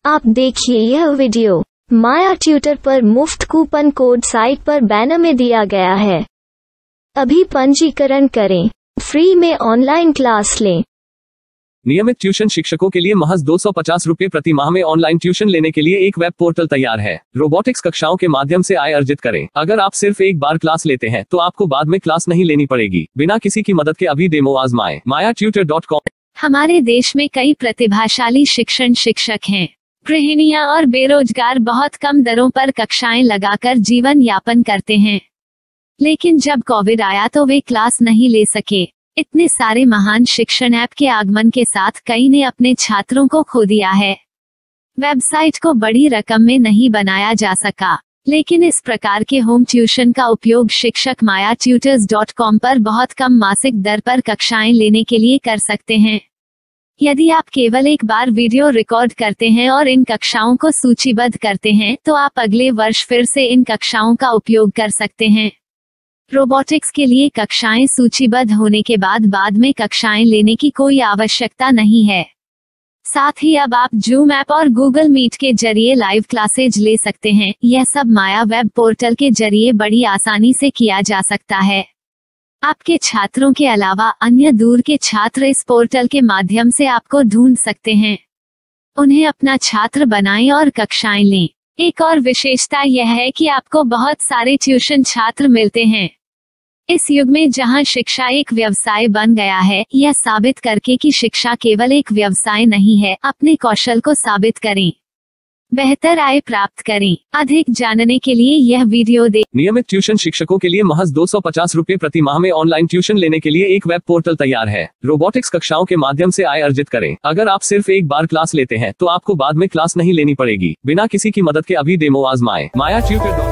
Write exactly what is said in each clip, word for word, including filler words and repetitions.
आप देखिए यह वीडियो माया ट्यूटर पर मुफ्त कूपन कोड साइट पर बैनर में दिया गया है। अभी पंजीकरण करें, फ्री में ऑनलाइन क्लास लें। नियमित ट्यूशन शिक्षकों के लिए महज दो सौ पचास रुपए प्रति माह में ऑनलाइन ट्यूशन लेने के लिए एक वेब पोर्टल तैयार है। रोबोटिक्स कक्षाओं के माध्यम से आय अर्जित करें। अगर आप सिर्फ एक बार क्लास लेते हैं तो आपको बाद में क्लास नहीं लेनी पड़ेगी। बिना किसी की मदद के अभी डेमो आजमाएं। Maya tutor dot com. हमारे देश में कई प्रतिभाशाली शिक्षण शिक्षक हैं। गृहिणियां और बेरोजगार बहुत कम दरों पर कक्षाएं लगाकर जीवन यापन करते हैं, लेकिन जब कोविड आया तो वे क्लास नहीं ले सके। इतने सारे महान शिक्षण ऐप के आगमन के साथ कई ने अपने छात्रों को खो दिया है। वेबसाइट को बड़ी रकम में नहीं बनाया जा सका, लेकिन इस प्रकार के होम ट्यूशन का उपयोग शिक्षक माया ट्यूटर्स डॉट कॉम पर बहुत कम मासिक दर पर कक्षाएं लेने के लिए कर सकते हैं। यदि आप केवल एक बार वीडियो रिकॉर्ड करते हैं और इन कक्षाओं को सूचीबद्ध करते हैं तो आप अगले वर्ष फिर से इन कक्षाओं का उपयोग कर सकते हैं। रोबोटिक्स के लिए कक्षाएं सूचीबद्ध होने के बाद बाद में कक्षाएं लेने की कोई आवश्यकता नहीं है। साथ ही अब आप जूम ऐप और गूगल मीट के जरिए लाइव क्लासेज ले सकते हैं। यह सब माया वेब पोर्टल के जरिए बड़ी आसानी से किया जा सकता है। आपके छात्रों के अलावा अन्य दूर के छात्र इस पोर्टल के माध्यम से आपको ढूंढ सकते हैं। उन्हें अपना छात्र बनाएं और कक्षाएं लें। एक और विशेषता यह है कि आपको बहुत सारे ट्यूशन छात्र मिलते हैं। इस युग में जहां शिक्षा एक व्यवसाय बन गया है, यह साबित करके कि शिक्षा केवल एक व्यवसाय नहीं है, अपने कौशल को साबित करें, बेहतर आय प्राप्त करें। अधिक जानने के लिए यह वीडियो देखें। नियमित ट्यूशन शिक्षकों के लिए महज दो सौ पचास रुपए प्रति माह में ऑनलाइन ट्यूशन लेने के लिए एक वेब पोर्टल तैयार है। रोबोटिक्स कक्षाओं के माध्यम से आय अर्जित करें। अगर आप सिर्फ एक बार क्लास लेते हैं तो आपको बाद में क्लास नहीं लेनी पड़ेगी। बिना किसी की मदद के अभी डेमो आजमाएं। माया ट्यूटर।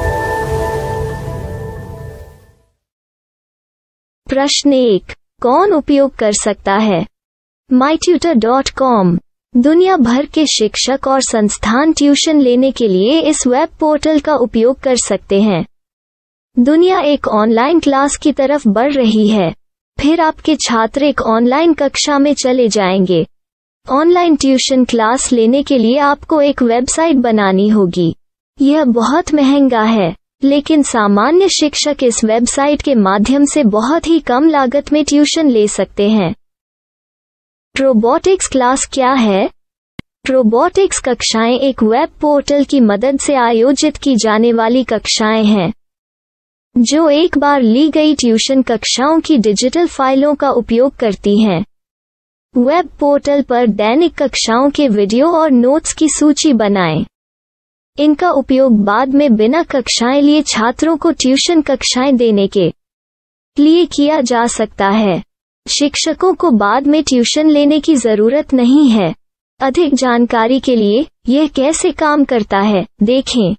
प्रश्न एक, कौन उपयोग कर सकता है? My tutor dot com. दुनिया भर के शिक्षक और संस्थान ट्यूशन लेने के लिए इस वेब पोर्टल का उपयोग कर सकते हैं। दुनिया एक ऑनलाइन क्लास की तरफ बढ़ रही है। फिर आपके छात्र एक ऑनलाइन कक्षा में चले जाएंगे। ऑनलाइन ट्यूशन क्लास लेने के लिए आपको एक वेबसाइट बनानी होगी। यह बहुत महंगा है, लेकिन सामान्य शिक्षक इस वेबसाइट के माध्यम से बहुत ही कम लागत में ट्यूशन ले सकते हैं। रोबोटिक्स क्लास क्या है? रोबोटिक्स कक्षाएं एक वेब पोर्टल की मदद से आयोजित की जाने वाली कक्षाएं हैं, जो एक बार ली गई ट्यूशन कक्षाओं की डिजिटल फाइलों का उपयोग करती हैं। वेब पोर्टल पर दैनिक कक्षाओं के वीडियो और नोट्स की सूची बनाएं। इनका उपयोग बाद में बिना कक्षाएं लिए छात्रों को ट्यूशन कक्षाएं देने के लिए किया जा सकता है। शिक्षकों को बाद में ट्यूशन लेने की जरूरत नहीं है। अधिक जानकारी के लिए यह कैसे काम करता है देखें।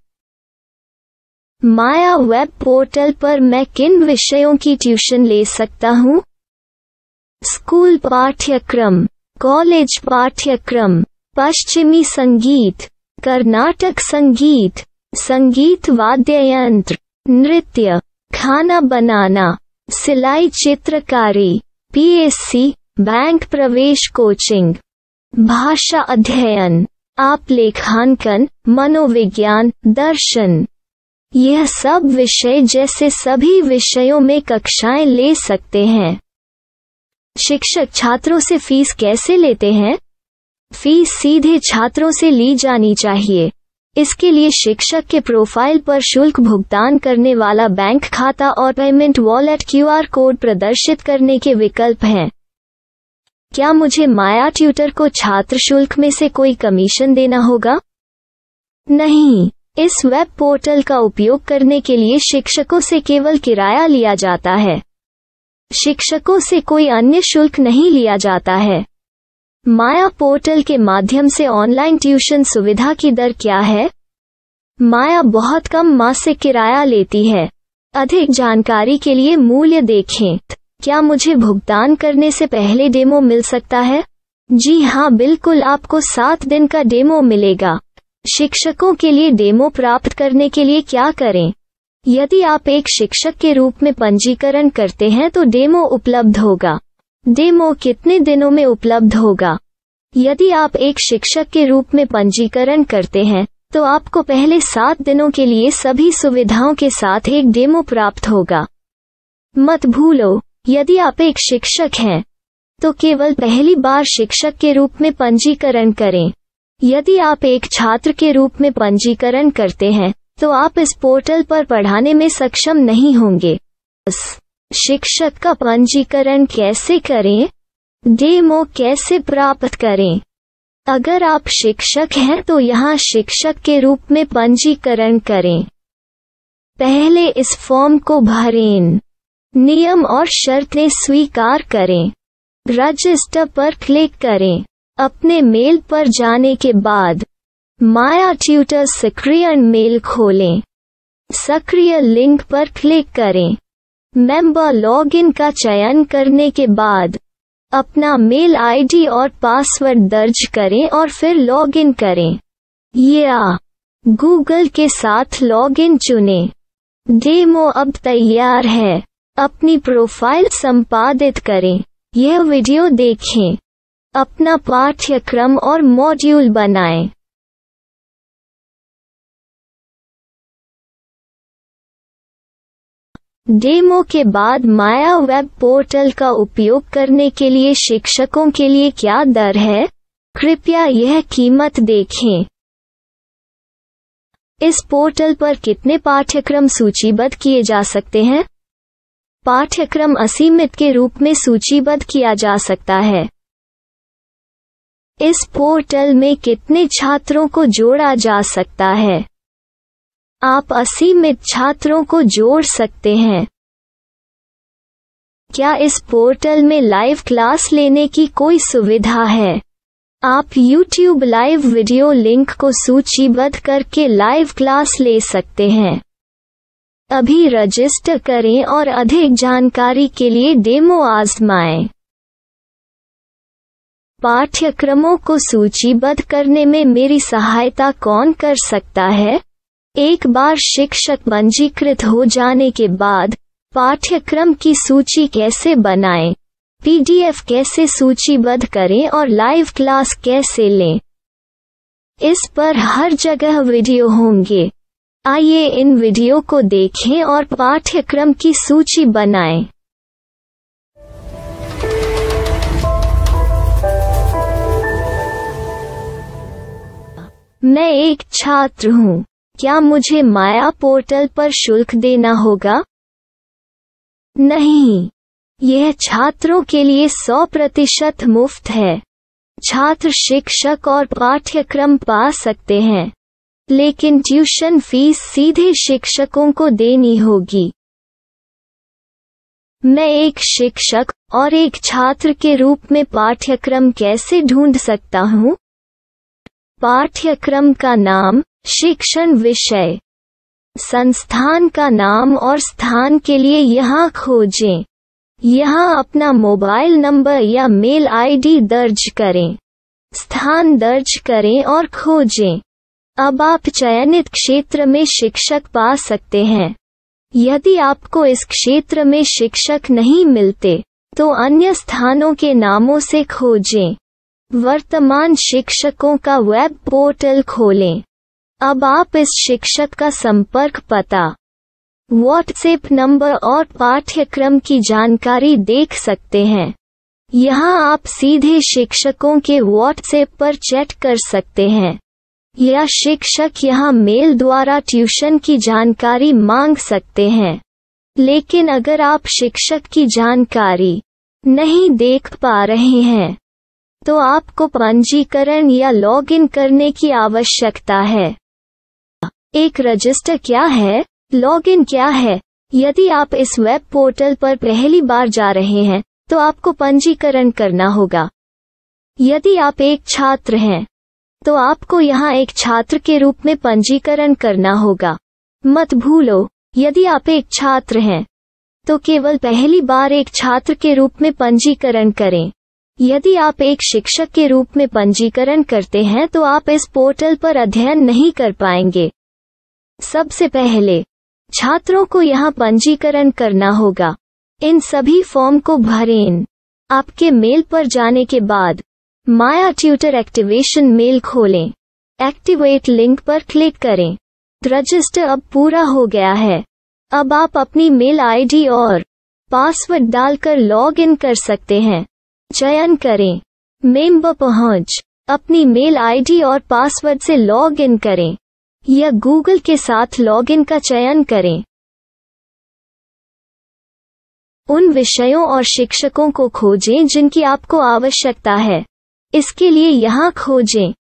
माया वेब पोर्टल पर मैं किन विषयों की ट्यूशन ले सकता हूँ? स्कूल पाठ्यक्रम, कॉलेज पाठ्यक्रम, पश्चिमी संगीत, कर्नाटक संगीत, संगीत वाद्य यंत्र, नृत्य, खाना बनाना, सिलाई चित्रकारी, पीएससी, बैंक प्रवेश कोचिंग, भाषा अध्ययन, आप लेखांकन, मनोविज्ञान, दर्शन। यह सब विषय जैसे सभी विषयों में कक्षाएं ले सकते हैं। शिक्षक छात्रों से फीस कैसे लेते हैं? फीस सीधे छात्रों से ली जानी चाहिए। इसके लिए शिक्षक के प्रोफाइल पर शुल्क भुगतान करने वाला बैंक खाता और पेमेंट वॉलेट क्यूआर कोड प्रदर्शित करने के विकल्प हैं। क्या मुझे माया ट्यूटर को छात्र शुल्क में से कोई कमीशन देना होगा? नहीं, इस वेब पोर्टल का उपयोग करने के लिए शिक्षकों से केवल किराया लिया जाता है। शिक्षकों से कोई अन्य शुल्क नहीं लिया जाता है। माया पोर्टल के माध्यम से ऑनलाइन ट्यूशन सुविधा की दर क्या है? माया बहुत कम मासिक किराया लेती है। अधिक जानकारी के लिए मूल्य देखें। क्या मुझे भुगतान करने से पहले डेमो मिल सकता है? जी हाँ, बिल्कुल, आपको सात दिन का डेमो मिलेगा। शिक्षकों के लिए डेमो प्राप्त करने के लिए क्या करें? यदि आप एक शिक्षक के रूप में पंजीकरण करते हैं तो डेमो उपलब्ध होगा। डेमो कितने दिनों में उपलब्ध होगा? यदि आप एक शिक्षक के रूप में पंजीकरण करते हैं तो आपको पहले सात दिनों के लिए सभी सुविधाओं के साथ एक डेमो प्राप्त होगा। मत भूलो, यदि आप एक शिक्षक हैं तो केवल पहली बार शिक्षक के रूप में पंजीकरण करें। यदि आप एक छात्र के रूप में पंजीकरण करते हैं तो आप इस पोर्टल पर पढ़ाने में सक्षम नहीं होंगे। शिक्षक का पंजीकरण कैसे करें? डेमो कैसे प्राप्त करें? अगर आप शिक्षक हैं तो यहाँ शिक्षक के रूप में पंजीकरण करें। पहले इस फॉर्म को भरें। नियम और शर्तें स्वीकार करें। रजिस्टर पर क्लिक करें। अपने मेल पर जाने के बाद माया ट्यूटर सक्रिय मेल खोलें। सक्रिय लिंक पर क्लिक करें। मेंबर लॉगिन का चयन करने के बाद अपना मेल आईडी और पासवर्ड दर्ज करें और फिर लॉगिन करें या गूगल के साथ लॉगिन चुनें। डेमो अब तैयार है। अपनी प्रोफाइल संपादित करें। यह वीडियो देखें। अपना पाठ्यक्रम और मॉड्यूल बनाएं। डेमो के बाद माया वेब पोर्टल का उपयोग करने के लिए शिक्षकों के लिए क्या दर है? कृपया यह कीमत देखें। इस पोर्टल पर कितने पाठ्यक्रम सूचीबद्ध किए जा सकते हैं? पाठ्यक्रम असीमित के रूप में सूचीबद्ध किया जा सकता है। इस पोर्टल में कितने छात्रों को जोड़ा जा सकता है? आप असीमित छात्रों को जोड़ सकते हैं। क्या इस पोर्टल में लाइव क्लास लेने की कोई सुविधा है? आप यूट्यूब लाइव वीडियो लिंक को सूचीबद्ध करके लाइव क्लास ले सकते हैं। अभी रजिस्टर करें और अधिक जानकारी के लिए डेमो आजमाएं। पाठ्यक्रमों को सूचीबद्ध करने में मेरी सहायता कौन कर सकता है? एक बार शिक्षक पंजीकृत हो जाने के बाद पाठ्यक्रम की सूची कैसे बनाएं, पीडीएफ कैसे सूचीबद्ध करें और लाइव क्लास कैसे लें, इस पर हर जगह वीडियो होंगे। आइए इन वीडियो को देखें और पाठ्यक्रम की सूची बनाएं। मैं एक छात्र हूँ। क्या मुझे माया पोर्टल पर शुल्क देना होगा? नहीं, यह छात्रों के लिए सौ प्रतिशत मुफ्त है। छात्र शिक्षक और पाठ्यक्रम पा सकते हैं, लेकिन ट्यूशन फीस सीधे शिक्षकों को देनी होगी। मैं एक शिक्षक और एक छात्र के रूप में पाठ्यक्रम कैसे ढूंढ सकता हूँ? पाठ्यक्रम का नाम, शिक्षण विषय, संस्थान का नाम और स्थान के लिए यहाँ खोजें। यहाँ अपना मोबाइल नंबर या मेल आईडी दर्ज करें। स्थान दर्ज करें और खोजें। अब आप चयनित क्षेत्र में शिक्षक पा सकते हैं। यदि आपको इस क्षेत्र में शिक्षक नहीं मिलते तो अन्य स्थानों के नामों से खोजें। वर्तमान शिक्षकों का वेब पोर्टल खोलें। अब आप इस शिक्षक का संपर्क पता, व्हाट्सएप नंबर और पाठ्यक्रम की जानकारी देख सकते हैं। यहाँ आप सीधे शिक्षकों के व्हाट्सएप पर चैट कर सकते हैं या शिक्षक यहाँ मेल द्वारा ट्यूशन की जानकारी मांग सकते हैं। लेकिन अगर आप शिक्षक की जानकारी नहीं देख पा रहे हैं तो आपको पंजीकरण या लॉगिन करने की आवश्यकता है। एक रजिस्टर क्या है? लॉगिन क्या है? यदि आप इस वेब पोर्टल पर पहली बार जा रहे हैं तो आपको पंजीकरण करना होगा। यदि आप एक छात्र हैं तो आपको यहाँ एक छात्र के रूप में पंजीकरण करना होगा। मत भूलो, यदि आप एक छात्र हैं तो केवल पहली बार एक छात्र के रूप में पंजीकरण करें। यदि आप एक शिक्षक के रूप में पंजीकरण करते हैं तो आप इस पोर्टल पर अध्ययन नहीं कर पाएंगे। सबसे पहले छात्रों को यहाँ पंजीकरण करना होगा। इन सभी फॉर्म को भरें। आपके मेल पर जाने के बाद माया ट्यूटर एक्टिवेशन मेल खोलें। एक्टिवेट लिंक पर क्लिक करें। रजिस्टर अब पूरा हो गया है। अब आप अपनी मेल आईडी और पासवर्ड डालकर लॉग इन कर सकते हैं। चयन करें मेंबर पहुंच। अपनी मेल आईडी और पासवर्ड से लॉग इन करें या गूगल के साथ लॉग इन का चयन करें। उन विषयों और शिक्षकों को खोजें जिनकी आपको आवश्यकता है। इसके लिए यहाँ खोजें।